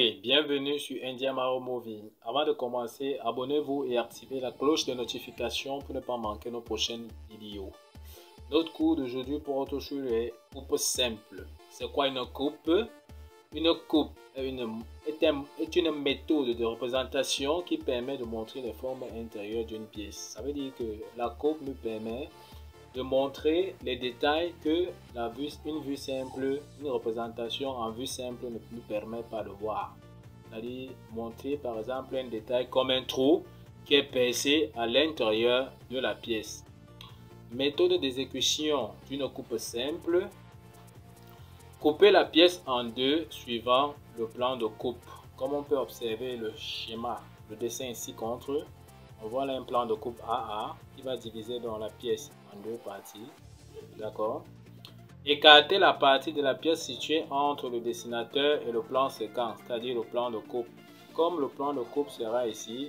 Bienvenue sur India Maro Movie. Avant de commencer, abonnez-vous et activez la cloche de notification pour ne pas manquer nos prochaines vidéos. Notre cours d'aujourd'hui porte sur les coupes simples. C'est quoi une coupe? Une coupe est une méthode de représentation qui permet de montrer les formes intérieures d'une pièce. Ça veut dire que la coupe nous permet de montrer les détails que une vue simple, une représentation en vue simple ne nous permet pas de voir. C'est-à-dire montrer par exemple un détail comme un trou qui est percé à l'intérieur de la pièce. Méthode d'exécution d'une coupe simple. Couper la pièce en deux suivant le plan de coupe. Comme on peut observer le schéma, le dessin ici contre, on voit là un plan de coupe AA qui va diviser dans la pièce en deux parties. D'accord. Écarter la partie de la pièce située entre le dessinateur et le plan séquent, c'est-à-dire le plan de coupe. Comme le plan de coupe sera ici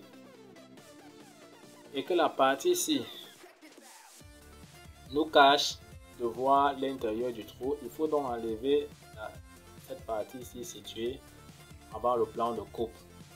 et que la partie ici nous cache de voir l'intérieur du trou, il faut donc enlever cette partie ici située avant le plan de coupe.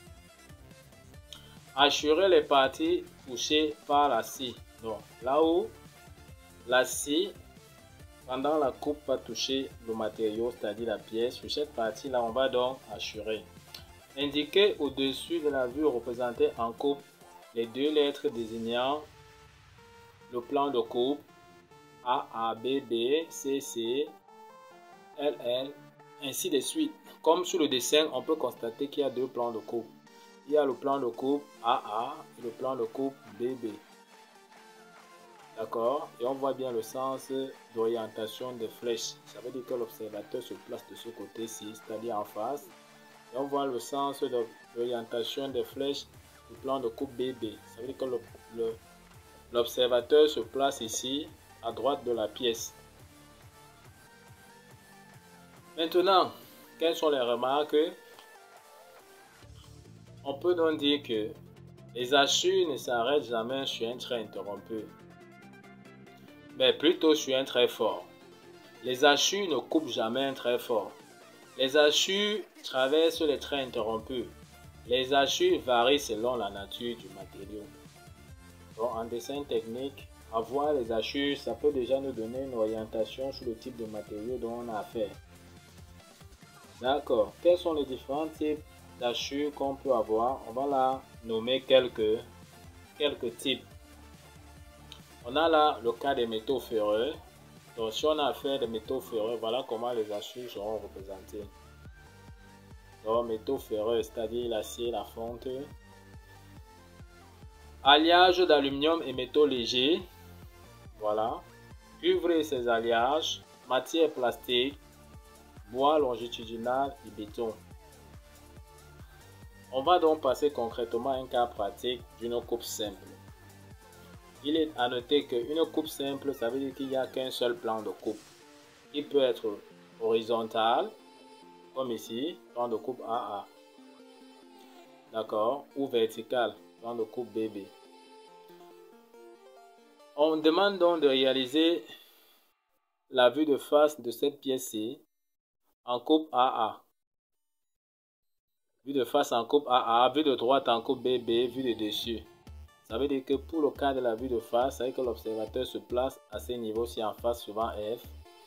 Assurer les parties touchées par la scie. Donc là où la scie pendant la coupe va toucher le matériau, c'est-à-dire la pièce, sur cette partie là on va donc assurer. Indiquer au-dessus de la vue représentée en coupe les deux lettres désignant le plan de coupe AA, BB, CC, LL, ainsi de suite. Comme sur le dessin, on peut constater qu'il y a deux plans de coupe. Il y a le plan de coupe AA et le plan de coupe BB. D'accord? Et on voit bien le sens d'orientation des flèches. Ça veut dire que l'observateur se place de ce côté-ci, c'est-à-dire en face. Et on voit le sens d'orientation des flèches du plan de coupe BB. Ça veut dire que l'observateur se place ici, à droite de la pièce. Maintenant, quelles sont les remarques? On peut donc dire que les hachures ne s'arrêtent jamais sur un trait interrompu, mais plutôt sur un trait fort. Les hachures ne coupent jamais un trait fort. Les hachures traversent les traits interrompus. Les hachures varient selon la nature du matériau. Donc, en dessin technique, avoir les hachures, ça peut déjà nous donner une orientation sur le type de matériau dont on a affaire. D'accord. Quels sont les différents types d'hachures qu'on peut avoir? On va là nommer quelques types. On a là le cas des métaux ferreux. Donc si on a affaire des métaux ferreux, voilà comment les hachures seront représentées. Donc métaux ferreux, c'est-à-dire l'acier, la fonte. Alliage d'aluminium et métaux légers. Voilà. Cuivre et ses alliages. Matière plastique. Bois longitudinal et béton. On va donc passer concrètement à un cas pratique d'une coupe simple. Il est à noter qu'une coupe simple, ça veut dire qu'il n'y a qu'un seul plan de coupe. Il peut être horizontal, comme ici, plan de coupe AA. D'accord? Ou vertical, plan de coupe BB. On demande donc de réaliser la vue de face de cette pièce-ci en coupe AA. Vue de face en coupe AA, vue de droite en coupe BB, vue de dessus. Ça veut dire que pour le cas de la vue de face, ça veut dire que l'observateur se place à ce niveau-ci en face, souvent F.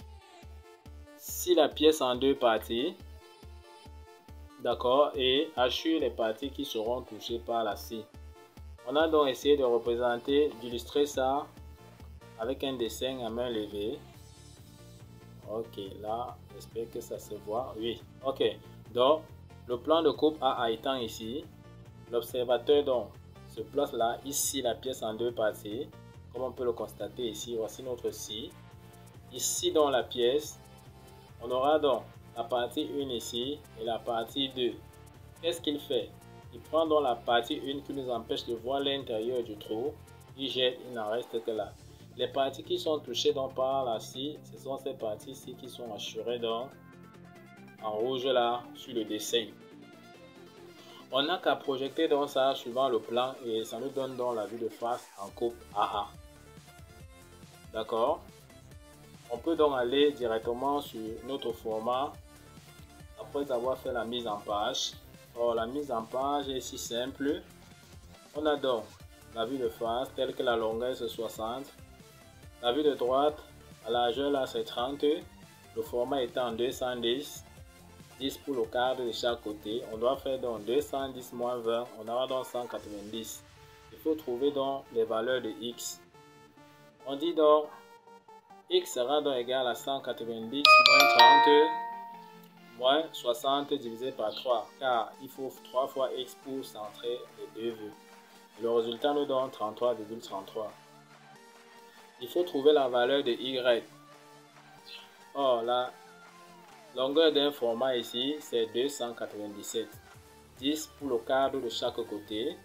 Si la pièce en deux parties, d'accord, et hachure les parties qui seront touchées par la scie. On a donc essayé de représenter, d'illustrer ça avec un dessin à main levée. Ok, là, j'espère que ça se voit. Oui, ok. Donc, le plan de coupe AA étant ici, l'observateur donc se place là, ici la pièce en deux parties, comme on peut le constater ici. Voici notre scie. Ici dans la pièce, on aura donc la partie 1 ici et la partie 2. Qu'est-ce qu'il fait? Il prend donc la partie 1 qui nous empêche de voir l'intérieur du trou. Il jette, il n'en reste que là. Les parties qui sont touchées donc par la scie, ce sont ces parties-ci qui sont assurées donc en rouge là sur le dessin. On n'a qu'à projeter donc ça suivant le plan et ça nous donne donc la vue de face en coupe AA. D'accord? On peut donc aller directement sur notre format après avoir fait la mise en page. Oh, la mise en page est si simple. On a donc la vue de face telle que la longueur c'est 60. La vue de droite, la largeur là c'est 30. Le format étant 210. 10 pour le cadre de chaque côté. On doit faire donc 210 moins 20. On aura donc 190. Il faut trouver donc les valeurs de x. On dit donc x sera donc égal à 190 moins 30 moins 60 divisé par 3, car il faut 3 fois x pour centrer les deux vues. Le résultat nous donne 33,33. Il faut trouver la valeur de y. Or, la longueur d'un format ici, c'est 297. 10 pour le cadre de chaque côté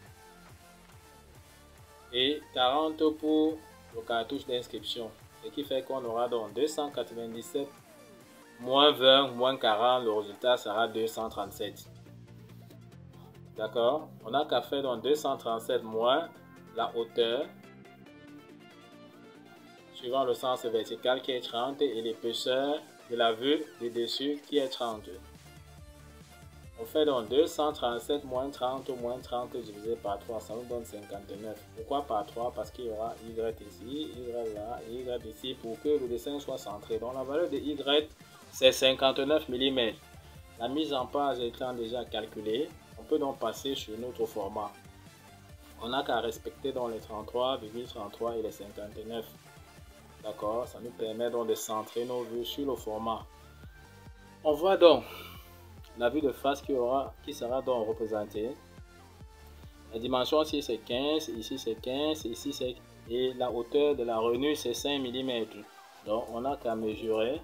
et 40 pour le cartouche d'inscription. Ce qui fait qu'on aura donc 297 moins 20 moins 40, le résultat sera 237. D'accord? On n'a qu'à faire donc 237 moins la hauteur, suivant le sens vertical qui est 30 et l'épaisseur de la vue du dessus qui est 30. On fait donc 237 moins 30 divisé par 3, ça nous donne 59. Pourquoi par 3? Parce qu'il y aura y ici, y là, y ici pour que le dessin soit centré. Donc la valeur de y c'est 59 mm. La mise en page étant déjà calculée, on peut donc passer sur notre format. On n'a qu'à respecter dans les 33,33 et les 59. D'accord, ça nous permet donc de centrer nos vues sur le format. On voit donc la vue de face qui sera donc représentée. La dimension ici c'est 15, ici c'est 15, ici c'est... Et la hauteur de la rainure c'est 5 mm. Donc on n'a qu'à mesurer.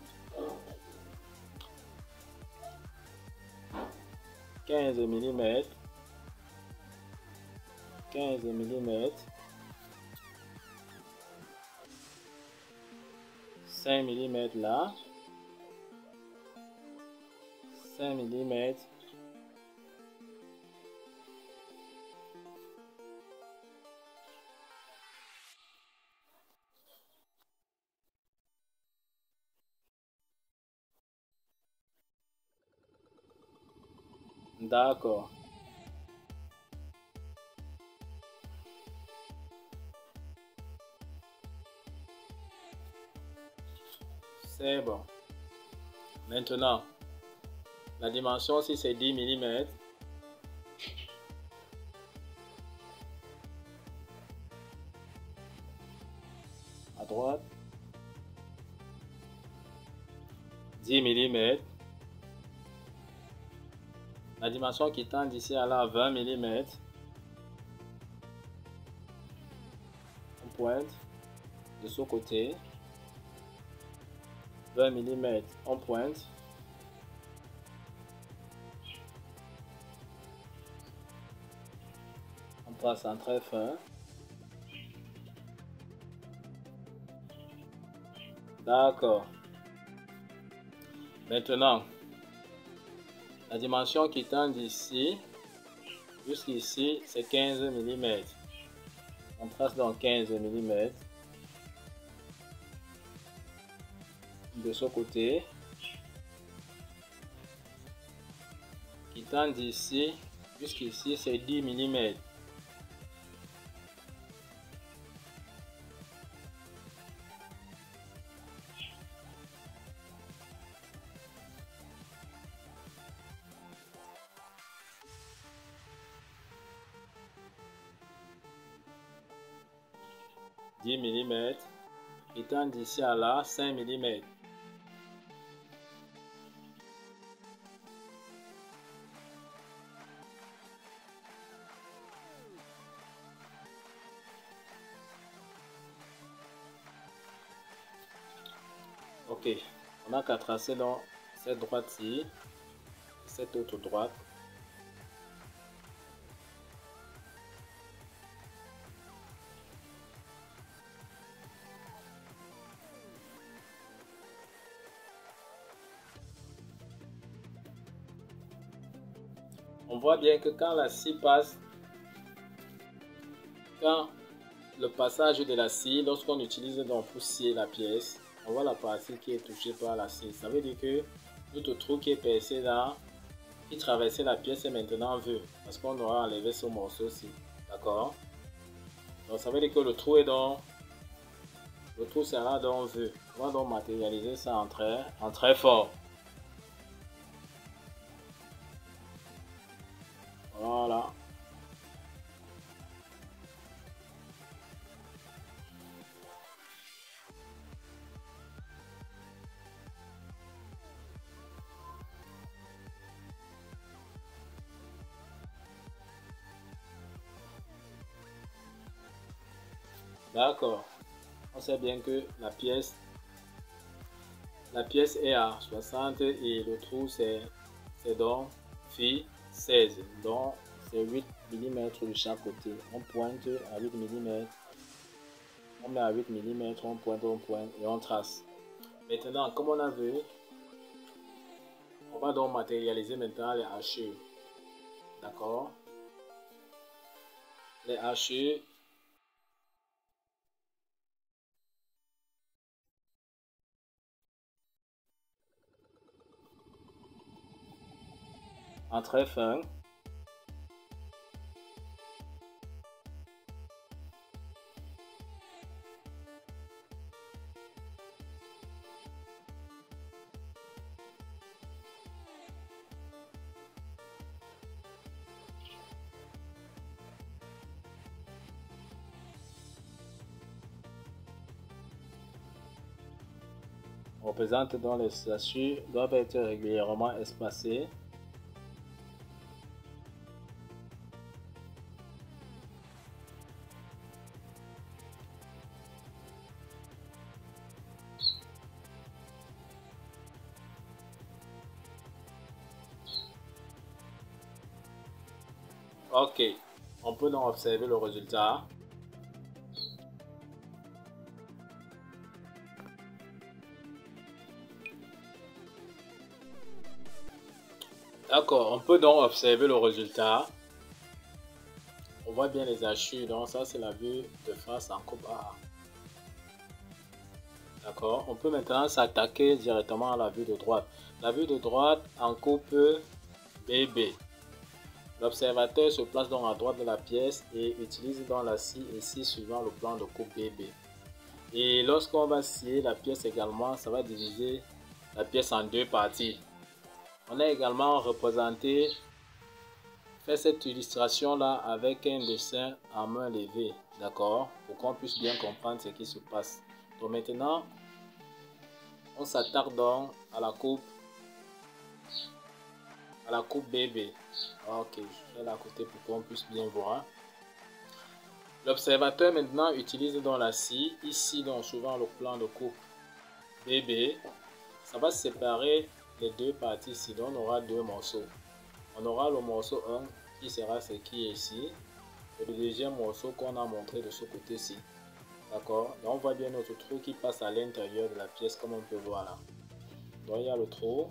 15 mm. 15 mm. 5 mm là. 5 mm. D'accord. C'est bon. Maintenant, la dimension si c'est 10 mm. À droite. 10 mm. La dimension qui tend d'ici à là 20 mm. On pointe de ce côté. 20 mm. On pointe. On passe en très fin. D'accord. Maintenant, la dimension qui tend d'ici jusqu'ici, c'est 15 mm. On trace donc 15 mm. De ce côté. Qui tend d'ici jusqu'ici, c'est 10 mm. Étant d'ici à là 5 mm. Ok, on n'a qu'à tracer dans cette droite-ci, cette autre droite. On voit bien que quand la scie passe, quand le passage de la scie, lorsqu'on utilise donc pour scier la pièce, on voit la partie qui est touchée par la scie. Ça veut dire que notre trou qui est percé là, qui traversait la pièce est maintenant vu parce qu'on aura enlevé ce morceau-ci. D'accord? Donc ça veut dire que le trou est dans le trou sera donc vu. On va donc matérialiser ça en très fort. Voilà. D'accord. On sait bien que la pièce est à 60 et le trou c'est donc phi 16. Donc c'est 8 mm de chaque côté. On pointe à 8 mm. On met à 8 mm, on pointe et on trace. Maintenant, comme on a vu, on va donc matérialiser maintenant les hachures. D'accord? Les hachures. En très fin. On représente dans les hachures doivent être régulièrement espacées. Ok, on peut donc observer le résultat. D'accord, on peut donc observer le résultat. On voit bien les hachures, donc ça c'est la vue de face en coupe A. D'accord, on peut maintenant s'attaquer directement à la vue de droite. La vue de droite en coupe BB. L'observateur se place donc à droite de la pièce et utilise donc la scie ici suivant le plan de coupe BB. Et lorsqu'on va scier la pièce également, ça va diviser la pièce en deux parties. On a également représenté, fait cette illustration là avec un dessin en main levée, d'accord, pour qu'on puisse bien comprendre ce qui se passe. Donc maintenant, on s'attaque donc à la coupe BB. Ok, je vais à côté pour qu'on puisse bien voir. L'observateur maintenant utilise donc la scie, ici donc souvent le plan de coupe BB. Ça va séparer les deux parties ici, donc on aura deux morceaux. On aura le morceau 1 qui sera ce qui est ici, et le deuxième morceau qu'on a montré de ce côté-ci. D'accord? Donc on voit bien notre trou qui passe à l'intérieur de la pièce comme on peut voir là. Donc il y a le trou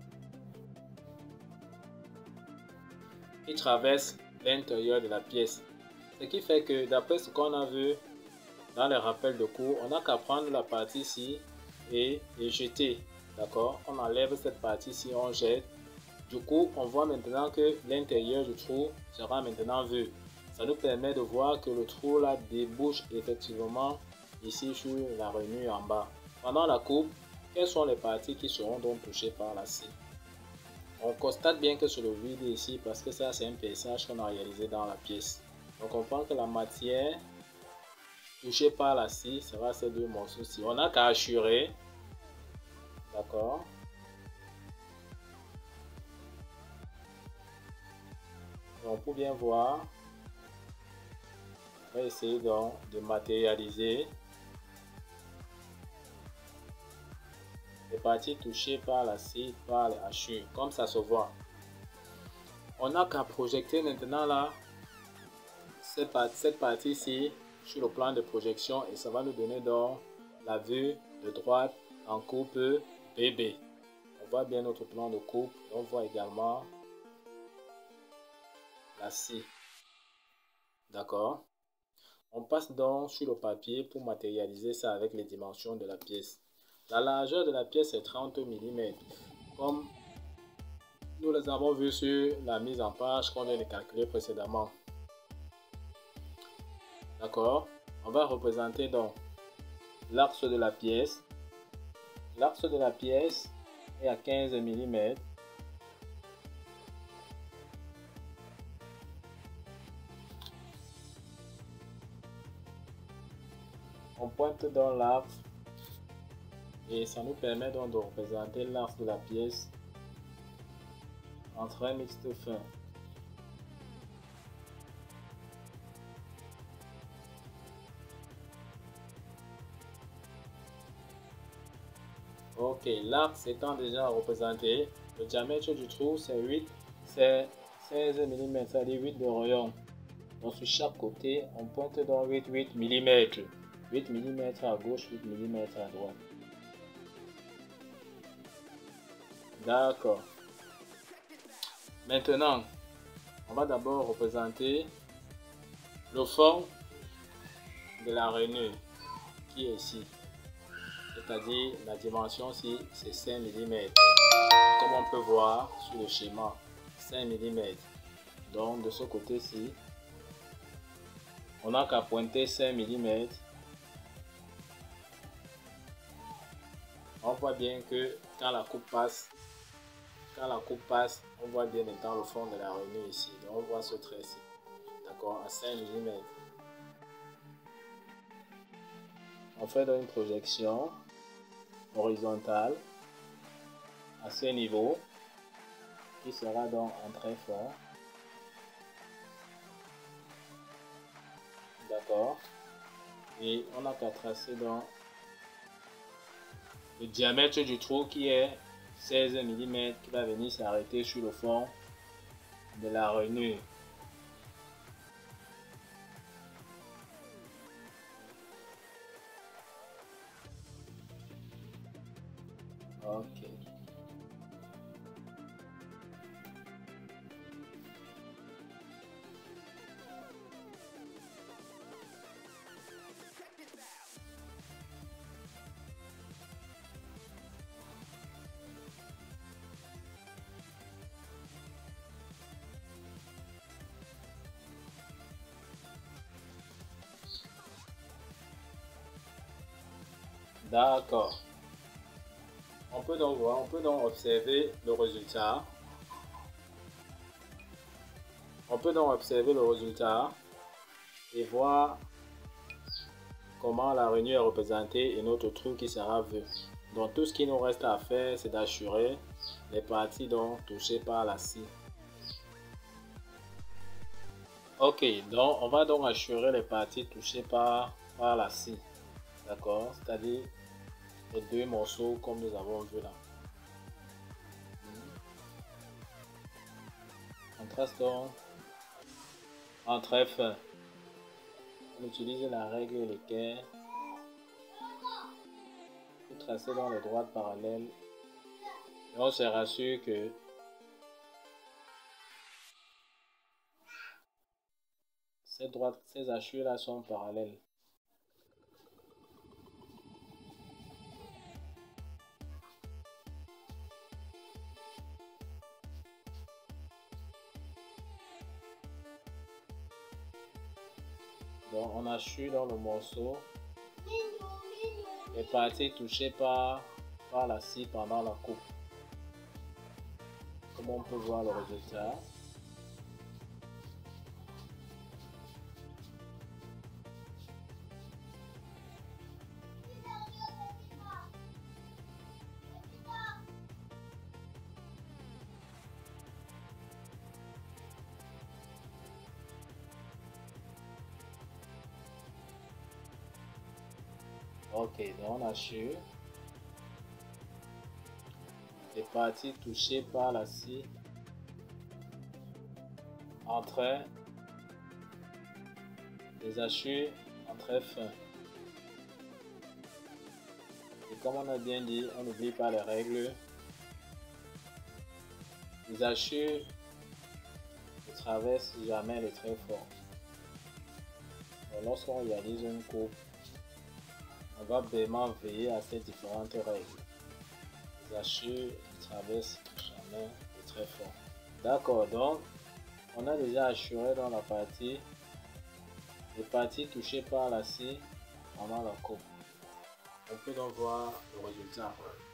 qui traverse l'intérieur de la pièce. Ce qui fait que d'après ce qu'on a vu dans les rappels de cours, on n'a qu'à prendre la partie ici et jeter. D'accord? On enlève cette partie ici, on jette. Du coup, on voit maintenant que l'intérieur du trou sera maintenant vu. Ça nous permet de voir que le trou là débouche effectivement ici sur la rainure en bas. Pendant la coupe, quelles sont les parties qui seront donc touchées par la scie? On constate bien que c'est le vide ici parce que ça c'est un perçage qu'on a réalisé dans la pièce. Donc on pense que la matière touchée par la scie sera ces deux morceaux-ci. On n'a qu'à assurer. D'accord? On peut bien voir. On va essayer donc de matérialiser les parties touchées par la scie, par les hachures, comme ça se voit. On n'a qu'à projeter maintenant là cette partie-ci sur le plan de projection et ça va nous donner donc la vue de droite en coupe BB. On voit bien notre plan de coupe et on voit également la scie. D'accord? On passe donc sur le papier pour matérialiser ça avec les dimensions de la pièce. La largeur de la pièce est 30 mm. Comme Nous les avons vus sur la mise en page qu'on vient de calculer précédemment. D'accord? On va représenter donc l'axe de la pièce. L'axe de la pièce est à 15 mm. On pointe dans l'axe et ça nous permet donc de représenter l'axe de la pièce en trait mixte fin. Ok, l'axe étant déjà représenté, le diamètre du trou c'est 16 mm, c'est-à-dire 8 de rayon. Donc sur chaque côté, on pointe dans 8 mm. 8 mm à gauche, 8 mm à droite. D'accord. Maintenant, on va d'abord représenter le fond de la rainure qui est ici. C'est-à-dire la dimension ici, c'est 5 mm. Comme on peut voir sur le schéma, 5 mm. Donc de ce côté-ci, on n'a qu'à pointer 5 mm. On voit bien que quand la coupe passe, on voit bien étant le fond de la rainure ici. Donc on voit ce trait-ci. D'accord, à 5 mm. On fait donc une projection horizontale à ce niveau qui sera donc en trait fort. D'accord. Et on n'a qu'à tracer donc le diamètre du trou qui est 16 mm qui va venir s'arrêter sur le fond de la rainure. Ok. D'accord. On peut donc voir, on peut donc observer le résultat. On peut donc observer le résultat et voir comment la rainure est représentée et notre trou qui sera vu. Donc tout ce qui nous reste à faire, c'est d'assurer les parties donc touchées par la scie. Ok, donc on va donc assurer les parties touchées par la scie. D'accord, c'est-à-dire les deux morceaux comme nous avons vu là. On trace donc en trait fin. On utilise la règle l'équerre pour tracer dans les droites parallèles. Et on se rassure que ces hachures là sont parallèles. Donc on hachure dans le morceau les parties touchées par la scie pendant la coupe. Comme on peut voir le résultat. Ok, donc on hachure les parties touchées par la scie entre les hachures en trait fin. Et comme on a bien dit, on n'oublie pas les règles. Les hachures ne traversent jamais les traits forts. Lorsqu'on réalise une coupe, on va vraiment veiller à ces différentes règles. Les hachures ne traversent jamais les très fort. D'accord, donc on a déjà assuré dans la partie, les parties touchées par la scie pendant la coupe. On peut donc voir le résultat.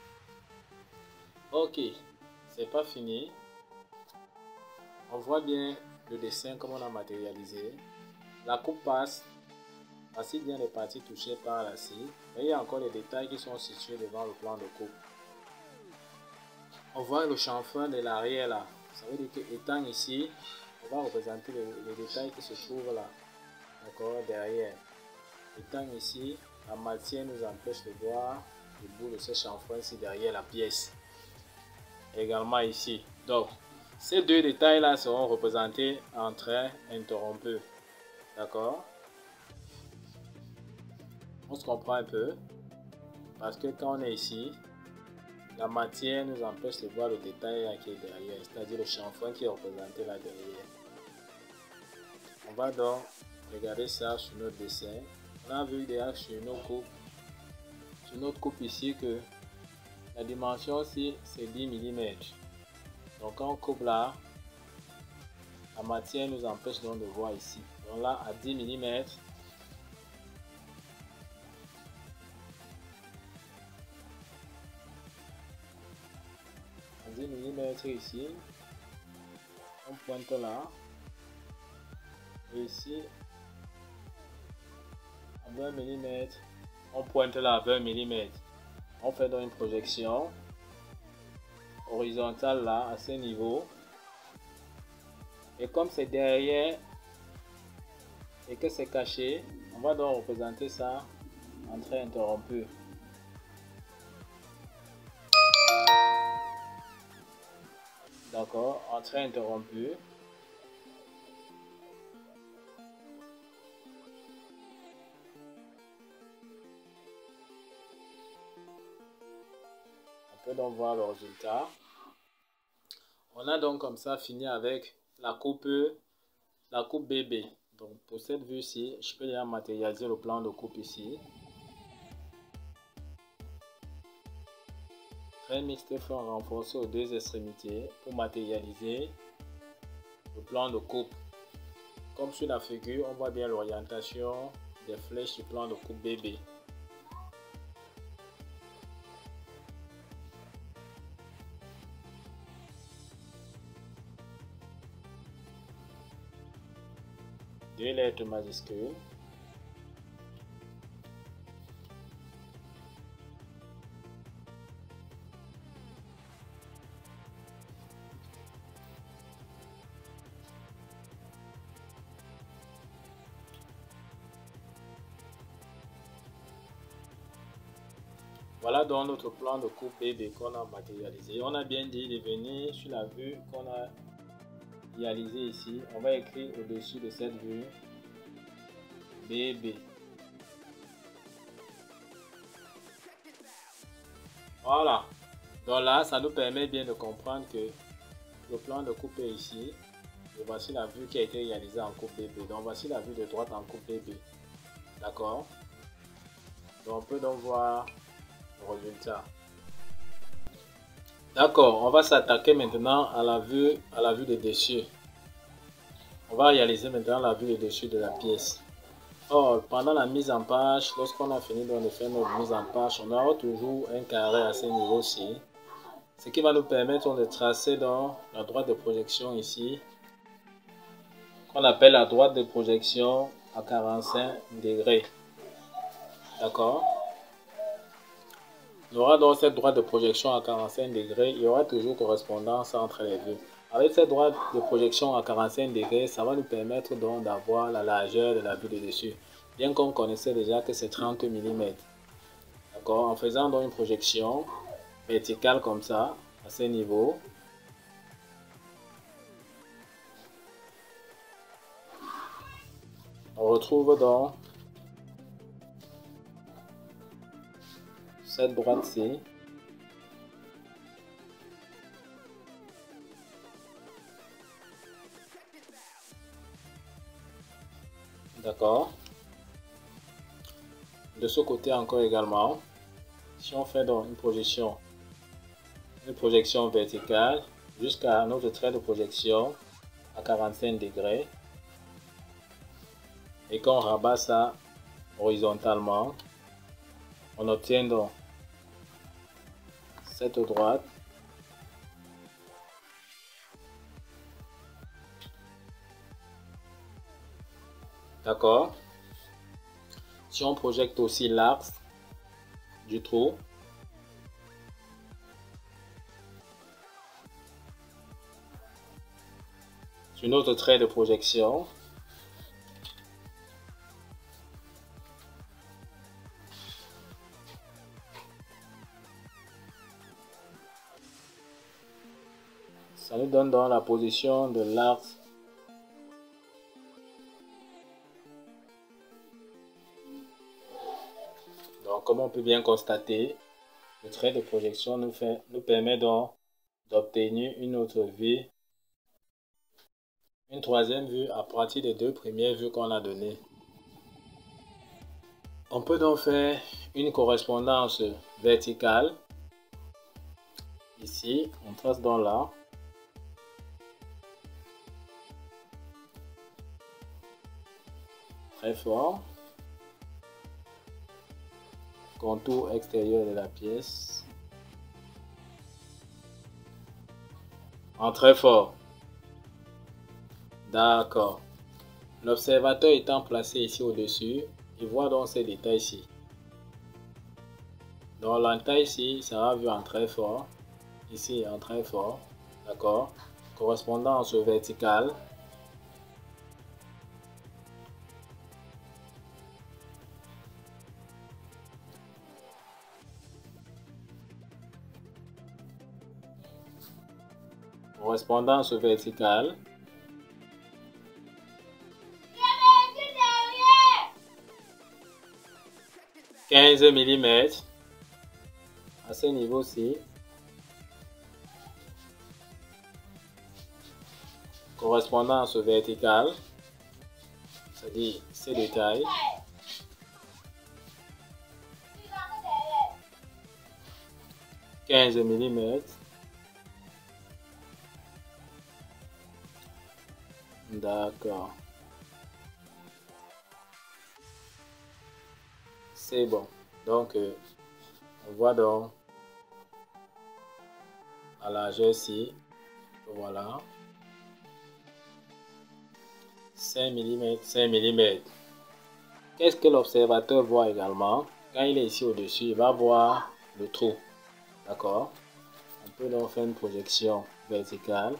Ok, c'est pas fini. On voit bien le dessin comme on a matérialisé. La coupe passe, voici bien les parties touchées par la scie. Mais il y a encore les détails qui sont situés devant le plan de coupe. On voit le chanfrein de l'arrière là. Ça veut dire qu'étant ici, on va représenter les détails qui se trouvent là. D'accord, derrière. Étant ici, la matière nous empêche de voir le bout de ce chanfrein ici derrière la pièce. Également ici. Donc, ces deux détails là seront représentés en traits interrompus. D'accord? On se comprend un peu. Parce que quand on est ici, la matière nous empêche de voir le détail là qui est derrière, c'est-à-dire le chanfrein qui est représenté là derrière. On va donc regarder ça sur notre dessin. On a vu déjà sur notre coupe ici que la dimension ici c'est 10 mm. Donc quand on coupe là, la matière nous empêche donc de voir ici. Donc là à 10 mm, ici, on pointe là, et ici à 20 mm, on pointe là à 20 mm. On fait donc une projection horizontale là à ce niveau, et comme c'est derrière et que c'est caché, on va donc représenter ça en trait interrompu. D'accord, en trait interrompu. On peut donc voir le résultat. On a donc comme ça fini avec la coupe bébé. Donc pour cette vue-ci, je peux déjà matérialiser le plan de coupe ici. Trait mixte fin renforcé aux deux extrémités pour matérialiser le plan de coupe. Comme sur la figure, on voit bien l'orientation des flèches du plan de coupe bébé. Deux lettres majuscules. Voilà donc notre plan de coupe bébé qu'on a matérialisé. On a bien dit de venir sur la vue qu'on a réalisée ici. On va écrire au-dessus de cette vue bébé. Voilà. Donc là, ça nous permet bien de comprendre que le plan de coupe est ici. Et voici la vue qui a été réalisée en coupe bébé. Donc voici la vue de droite en coupe bébé. D'accord? Donc on peut donc voir le résultat. D'accord, on va s'attaquer maintenant à la vue de dessus. On va réaliser maintenant la vue de dessus de la pièce. Or, pendant la mise en page, lorsqu'on a fini de faire notre mise en page, on aura toujours un carré à ce niveau-ci. Ce qui va nous permettre de tracer dans la droite de projection ici, qu'on appelle la droite de projection à 45 degrés. D'accord? On aura donc cette droite de projection à 45 degrés, il y aura toujours correspondance entre les vues. Avec cette droite de projection à 45 degrés, ça va nous permettre donc d'avoir la largeur de la vue de dessus. Bien qu'on connaissait déjà que c'est 30 mm. D'accord? En faisant donc une projection verticale comme ça, à ce niveau, on retrouve donc cette droite-ci. D'accord. De ce côté encore également, si on fait donc une projection verticale, jusqu'à notre trait de projection à 45 degrés et qu'on rabat ça horizontalement, on obtient donc cette droite d'accord. Si on projette aussi l'axe du trou, sur notre trait de projection, ça nous donne dans la position de l'axe donc comme on peut bien constater, le trait de projection nous permet donc d'obtenir une autre vue, une troisième vue à partir des deux premières vues qu'on a données. On peut donc faire une correspondance verticale. Ici, on trace donc là. Très fort. Contour extérieur de la pièce. En très fort. D'accord. L'observateur étant placé ici au-dessus, il voit donc ces détails ici. Donc l'entaille ici sera vu en très fort. Ici en très fort. D'accord. Correspondance verticale. Correspondance verticale. « 15 mm à ce niveau-ci. Correspondance verticale, c'est-à-dire ces détails. « 15 mm. D'accord. C'est bon. Donc, on voit donc la largeur ici. Voilà. 5 mm, 5 mm. Qu'est-ce que l'observateur voit également? Quand il est ici au-dessus, il va voir le trou. D'accord? On peut donc faire une projection verticale.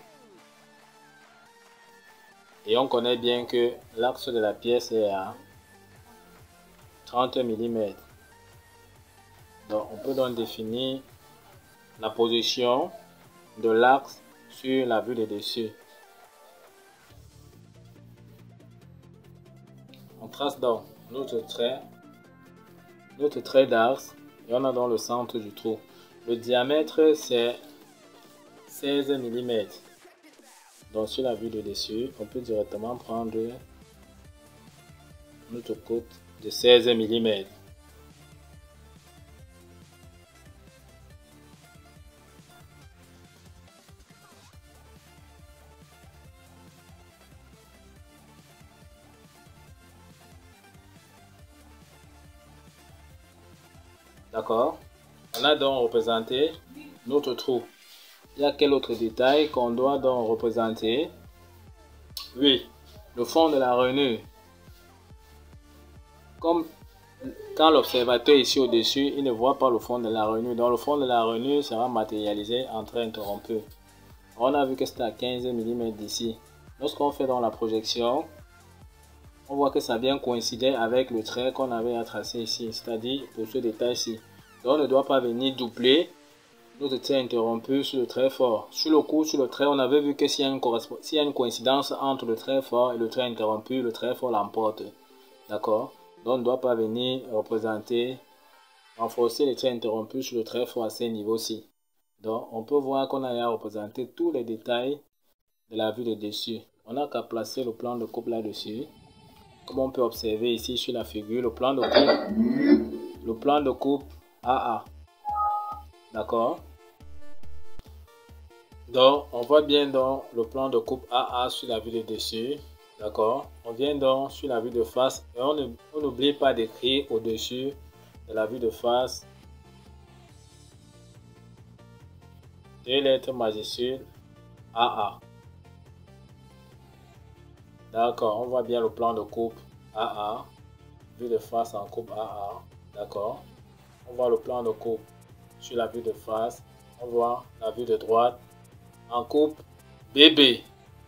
Et on connaît bien que l'axe de la pièce est à 30 mm. Donc on peut donc définir la position de l'axe sur la vue de dessus. On trace donc notre trait d'axe et on a dans le centre du trou. Le diamètre c'est 16 mm. Donc sur la vue de dessus, on peut directement prendre notre côte de 16 mm. D'accord? On a donc représenté notre trou. Il y a quel autre détail qu'on doit donc représenter? Oui, le fond de la rainure. Comme quand l'observateur est ici au-dessus, il ne voit pas le fond de la rainure. Donc le fond de la rainure sera matérialisé en trait interrompu. On a vu que c'était à 15 mm d'ici. Lorsqu'on fait dans la projection, on voit que ça vient coïncider avec le trait qu'on avait à tracer ici, c'est-à-dire pour ce détail-ci. Donc on ne doit pas venir doubler notre trait interrompu sur le trait fort. Sur le coup, sur le trait, on avait vu que s'il y a une coïncidence entre le trait fort et le trait interrompu, le trait fort l'emporte. D'accord? Donc on ne doit pas venir renforcer les traits interrompus sur le trait fort à ces niveaux-ci. Donc on peut voir qu'on a à représenter tous les détails de la vue de dessus. On n'a qu'à placer le plan de coupe là-dessus. Comme on peut observer ici sur la figure, le plan de coupe AA. D'accord? Donc, on voit bien dans le plan de coupe AA sur la vue de dessus. D'accord? On vient donc sur la vue de face et on n'oublie pas d'écrire au-dessus de la vue de face deux lettres majuscules AA. D'accord? On voit bien le plan de coupe AA. Vue de face en coupe AA. D'accord? On voit le plan de coupe sur la vue de face. On voit la vue de droite en coupe BB.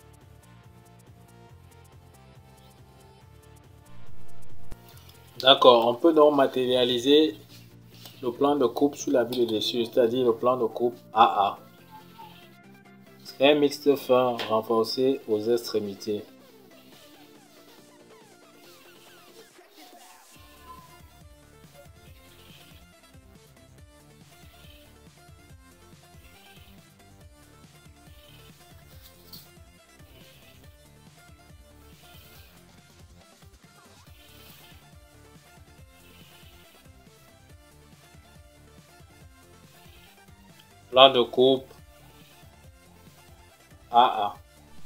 D'accord, on peut donc matérialiser le plan de coupe sur la vue de dessus, c'est-à-dire le plan de coupe AA. Trait mixte fin renforcé aux extrémités. Plan de coupe AA.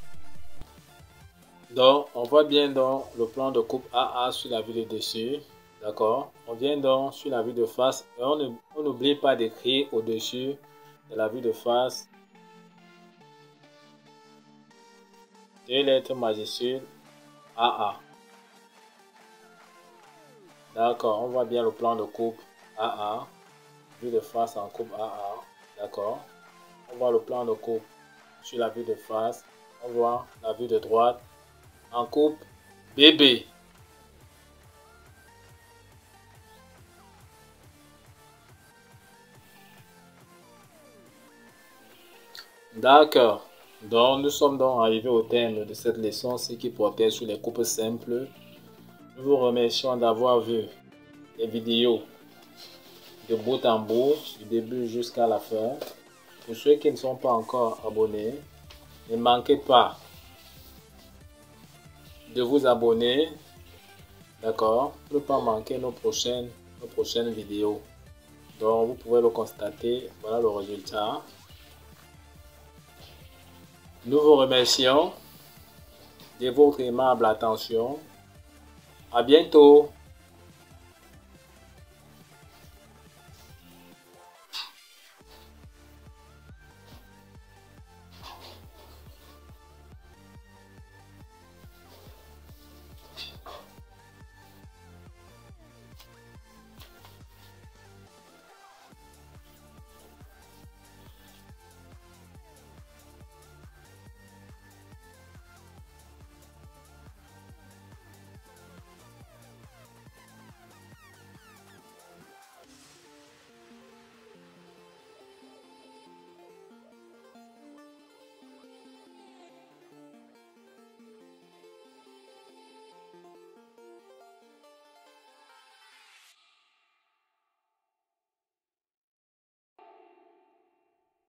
Donc, on voit bien donc le plan de coupe AA sur la vue de dessus. D'accord? On vient donc sur la vue de face et on n'oublie pas d'écrire au-dessus de la vue de face deux lettres majuscules AA. D'accord, on voit bien le plan de coupe AA. Vue de face en coupe AA. D'accord? On voit le plan de coupe sur la vue de face. On voit la vue de droite en coupe BB. D'accord. Donc, nous sommes donc arrivés au terme de cette leçon, ce qui portait sur les coupes simples. Nous vous remercions d'avoir vu les vidéos de bout en bout, du début jusqu'à la fin. Pour ceux qui ne sont pas encore abonnés, ne manquez pas de vous abonner, d'accord, pour ne pas manquer nos prochaines vidéos. Donc, vous pouvez le constater, voilà le résultat. Nous vous remercions de votre aimable attention. À bientôt.